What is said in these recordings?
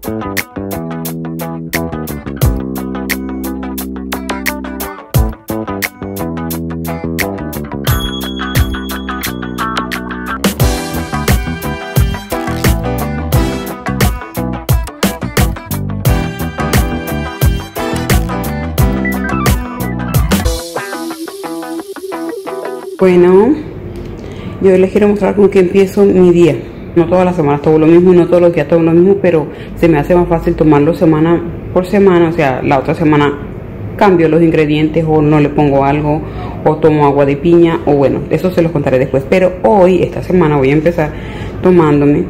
Bueno, yo les quiero mostrar con qué empiezo mi día. No todas las semanas todo lo mismo, no todos los días todo lo mismo, pero se me hace más fácil tomarlo semana por semana. O sea, la otra semana cambio los ingredientes o no le pongo algo o tomo agua de piña o bueno, eso se los contaré después. Pero hoy, esta semana, voy a empezar tomándome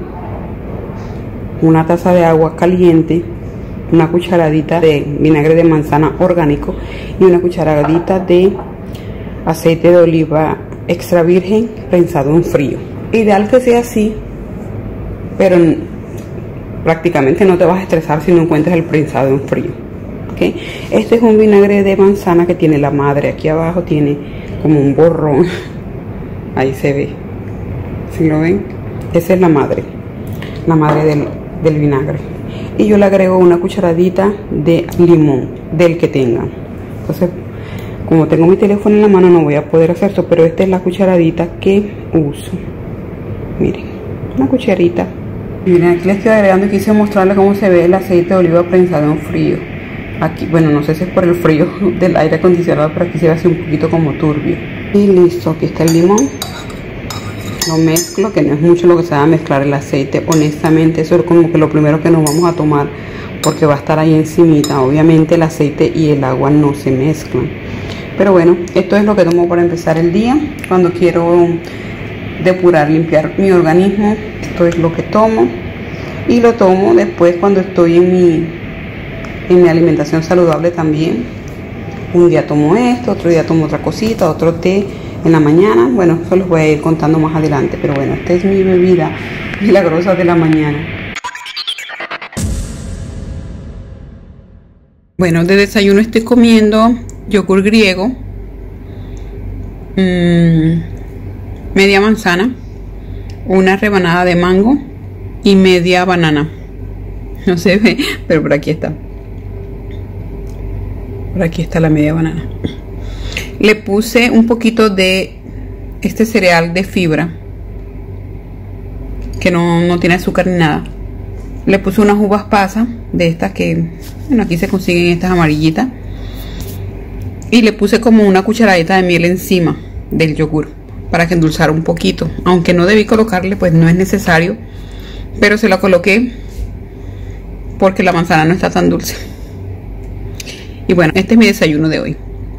una taza de agua caliente, una cucharadita de vinagre de manzana orgánico y una cucharadita de aceite de oliva extra virgen prensado en frío. Ideal que sea así, pero prácticamente no te vas a estresar si no encuentras el prensado en frío. ¿Okay? Este es un vinagre de manzana que tiene la madre. Aquí abajo tiene como un borrón. Ahí se ve. ¿Sí lo ven? Esa es la madre del vinagre. Y yo le agrego una cucharadita de limón, del que tengan. Entonces, como tengo mi teléfono en la mano no voy a poder hacer esto, pero esta es la cucharadita que uso. Miren, una cucharita. Miren, aquí les estoy agregando y quise mostrarles cómo se ve el aceite de oliva prensado en frío. Aquí, bueno, no sé si es por el frío del aire acondicionado, pero aquí se ve así un poquito como turbio. Y listo, aquí está el limón. Lo mezclo, que no es mucho lo que se va a mezclar el aceite. Honestamente, eso es como que lo primero que nos vamos a tomar, porque va a estar ahí encimita. Obviamente el aceite y el agua no se mezclan. Pero bueno, esto es lo que tomo para empezar el día. Cuando quiero depurar, limpiar mi organismo, esto es lo que tomo. Y lo tomo después cuando estoy en mi alimentación saludable también. Un día tomo esto, otro día tomo otra cosita, otro té en la mañana. Bueno, eso les voy a ir contando más adelante. Pero bueno, esta es mi bebida milagrosa de la mañana. Bueno, de desayuno estoy comiendo yogur griego, media manzana, una rebanada de mango y media banana. No se ve, pero por aquí está. Por aquí está la media banana. Le puse un poquito de este cereal de fibra, que no tiene azúcar ni nada. Le puse unas uvas pasas, de estas que, bueno, aquí se consiguen estas amarillitas. Y le puse como una cucharadita de miel encima del yogur para que endulzara un poquito. Aunque no debí colocarle, pues no es necesario. Pero se la coloqué porque la manzana no está tan dulce. Y bueno, este es mi desayuno de hoy.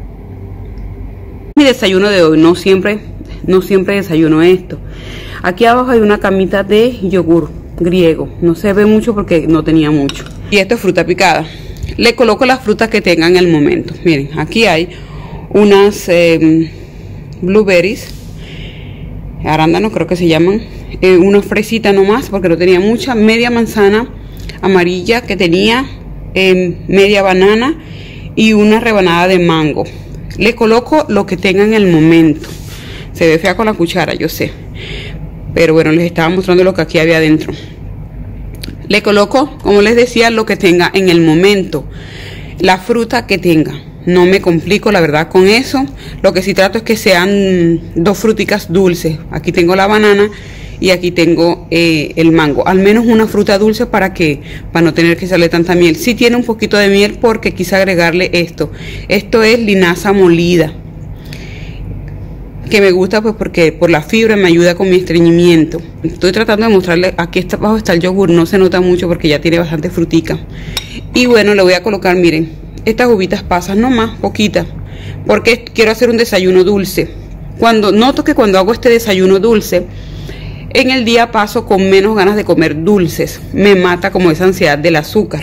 Mi desayuno de hoy, no siempre desayuno esto. Aquí abajo hay una camita de yogur griego. No se ve mucho porque no tenía mucho. Y esto es fruta picada. Le coloco las frutas que tenga en el momento. Miren, aquí hay unas blueberries, arándanos creo que se llaman, una fresita nomás porque no tenía mucha, media manzana amarilla que tenía, media banana y una rebanada de mango. Le coloco lo que tenga en el momento. Se ve fea con la cuchara, yo sé, pero bueno, les estaba mostrando lo que aquí había adentro. Le coloco, como les decía, lo que tenga en el momento, la fruta que tenga. No me complico, la verdad, con eso. Lo que sí trato es que sean dos fruticas dulces. Aquí tengo la banana y aquí tengo el mango. Al menos una fruta dulce para no tener que echarle tanta miel. Sí tiene un poquito de miel porque quise agregarle esto. Esto es linaza molida, que me gusta pues porque por la fibra me ayuda con mi estreñimiento. Estoy tratando de mostrarle, aquí abajo está el yogur, no se nota mucho porque ya tiene bastante frutica. Y bueno, le voy a colocar, miren, estas uvitas pasas nomás, poquitas, porque quiero hacer un desayuno dulce. Noto que cuando hago este desayuno dulce, en el día paso con menos ganas de comer dulces, me mata como esa ansiedad del azúcar.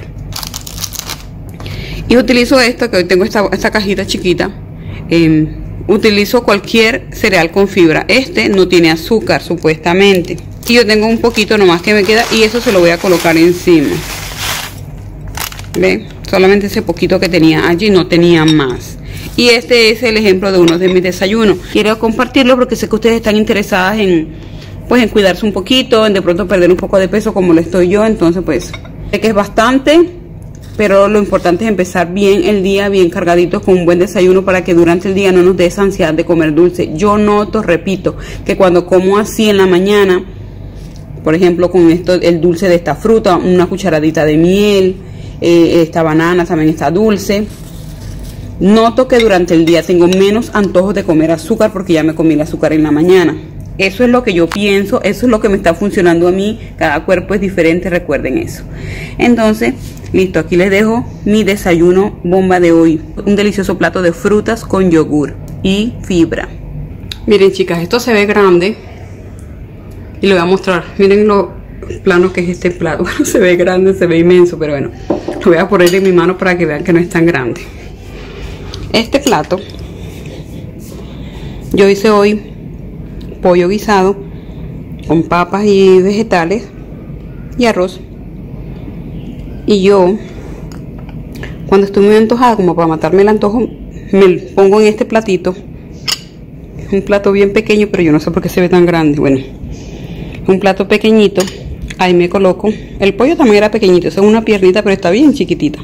Y utilizo esta, que hoy tengo esta cajita chiquita. Utilizo cualquier cereal con fibra. Este no tiene azúcar supuestamente. Y yo tengo un poquito nomás que me queda y eso se lo voy a colocar encima. ¿Ven? Solamente ese poquito que tenía allí, no tenía más. Y este es el ejemplo de uno de mis desayunos. Quiero compartirlo porque sé que ustedes están interesadas en cuidarse un poquito, en de pronto perder un poco de peso como lo estoy yo. Entonces pues Sé que es bastante, pero lo importante es empezar bien el día, bien cargaditos con un buen desayuno para que durante el día no nos dé esa ansiedad de comer dulce. Yo noto, repito, que cuando como así en la mañana, por ejemplo con esto, el dulce de esta fruta, una cucharadita de miel, esta banana también está dulce, noto que durante el día tengo menos antojos de comer azúcar porque ya me comí el azúcar en la mañana. Eso es lo que yo pienso, eso es lo que me está funcionando a mí. Cada cuerpo es diferente, recuerden eso. Entonces, listo, aquí les dejo mi desayuno bomba de hoy. Un delicioso plato de frutas con yogur y fibra. Miren, chicas, esto se ve grande y lo voy a mostrar. Miren lo plano que es este plato. Bueno, se ve grande, se ve inmenso, pero bueno, lo voy a poner en mi mano para que vean que no es tan grande. Este plato yo hice hoy pollo guisado con papas y vegetales y arroz. Y yo, cuando estoy muy antojada, como para matarme el antojo, me pongo en este platito. Es un plato bien pequeño, pero yo no sé por qué se ve tan grande. Bueno, un plato pequeñito. Ahí me coloco. El pollo también era pequeñito, es una piernita, pero está bien chiquitita.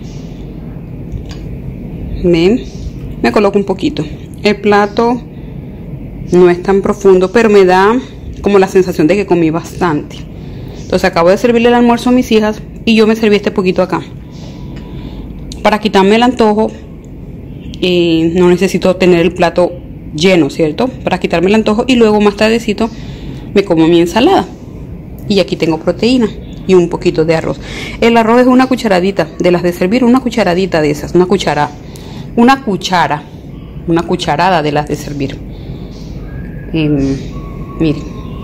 Ven, me coloco un poquito. El plato no es tan profundo, pero me da como la sensación de que comí bastante. Entonces acabo de servirle el almuerzo a mis hijas y yo me serví este poquito acá para quitarme el antojo. No necesito tener el plato lleno, ¿cierto? Para quitarme el antojo, y luego más tardecito me como mi ensalada. Y aquí tengo proteína y un poquito de arroz. El arroz es una cucharadita de las de servir, una cucharadita de esas, una cucharada de las de servir. Miren,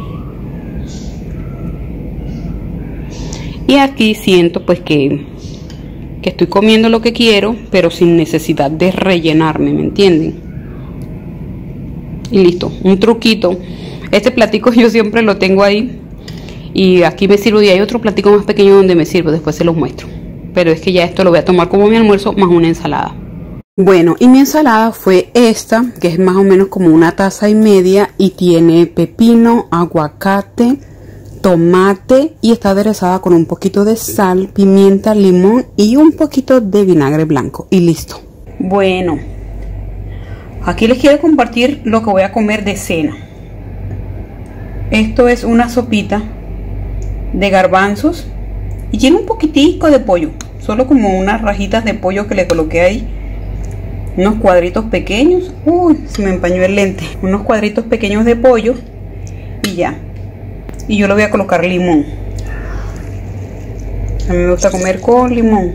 y aquí siento pues que estoy comiendo lo que quiero, pero sin necesidad de rellenarme, ¿me entienden? Y listo, un truquito. Este platico yo siempre lo tengo ahí y aquí me sirvo, y hay otro platico más pequeño donde me sirvo, después se los muestro. Pero es que ya esto lo voy a tomar como mi almuerzo más una ensalada. Bueno, y mi ensalada fue esta, que es más o menos como 1,5 tazas y tiene pepino, aguacate, tomate y está aderezada con un poquito de sal, pimienta, limón y un poquito de vinagre blanco y listo. Bueno, aquí les quiero compartir lo que voy a comer de cena. Esto es una sopita de garbanzos y tiene un poquitico de pollo, solo como unas rajitas de pollo que le coloqué ahí. Unos cuadritos pequeños, uy, se me empañó el lente, unos cuadritos pequeños de pollo y ya. Y yo le voy a colocar limón. A mí me gusta comer con limón.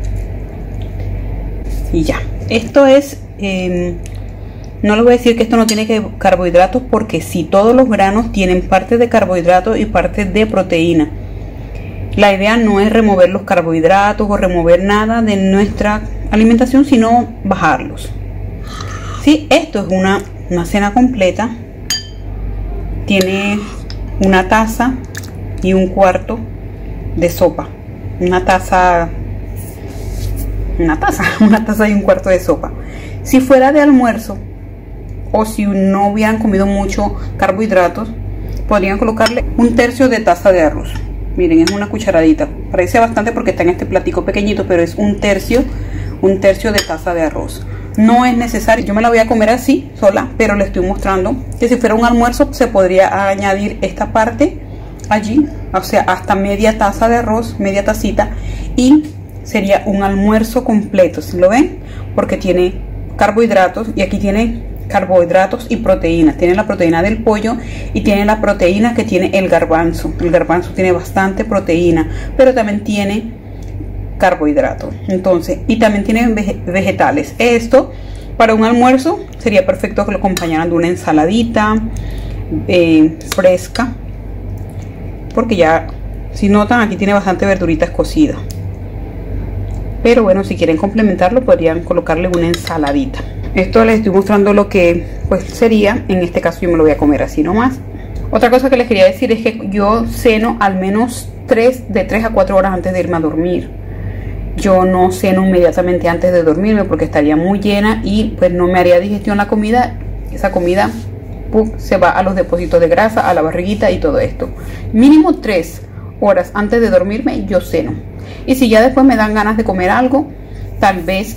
Y ya. Esto es, no les voy a decir que esto no tiene carbohidratos, porque sí, todos los granos tienen parte de carbohidratos y parte de proteína. La idea no es remover los carbohidratos o remover nada de nuestra alimentación, sino bajarlos. Sí, esto es una cena completa. Tiene 1 taza y 1/4 de sopa. Una taza y 1/4 de sopa. Si fuera de almuerzo, o si no hubieran comido mucho carbohidratos, podrían colocarle 1/3 de taza de arroz. Miren, es una cucharadita. Parece bastante porque está en este platico pequeñito, pero es 1/3 de taza de arroz. No es necesario, yo me la voy a comer así sola, pero le estoy mostrando que si fuera un almuerzo se podría añadir esta parte allí, o sea, hasta media taza de arroz, media tacita, y sería un almuerzo completo. ¿Sí lo ven? Porque tiene carbohidratos, y aquí tiene carbohidratos y proteínas. Tiene la proteína del pollo y tiene la proteína que tiene el garbanzo. El garbanzo tiene bastante proteína, pero también tiene carbohidratos. Entonces, y también tiene vegetales. Esto para un almuerzo sería perfecto que lo acompañaran de una ensaladita fresca, porque ya, si notan, aquí tiene bastante verduritas cocidas. Pero bueno, si quieren complementarlo, podrían colocarle una ensaladita. Esto les estoy mostrando lo que pues sería. En este caso yo me lo voy a comer así nomás. Otra cosa que les quería decir es que yo ceno al menos de 3 a 4 horas antes de irme a dormir. Yo no ceno inmediatamente antes de dormirme porque estaría muy llena y pues no me haría digestión la comida. Esa comida se va a los depósitos de grasa, a la barriguita y todo esto. Mínimo 3 horas antes de dormirme yo ceno. Y si ya después me dan ganas de comer algo, tal vez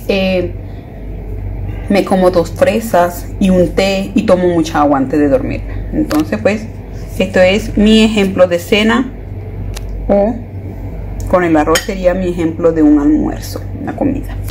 me como 2 fresas y un té y tomo mucha agua antes de dormir. Entonces pues esto es mi ejemplo de cena, o con el arroz sería mi ejemplo de un almuerzo, una comida.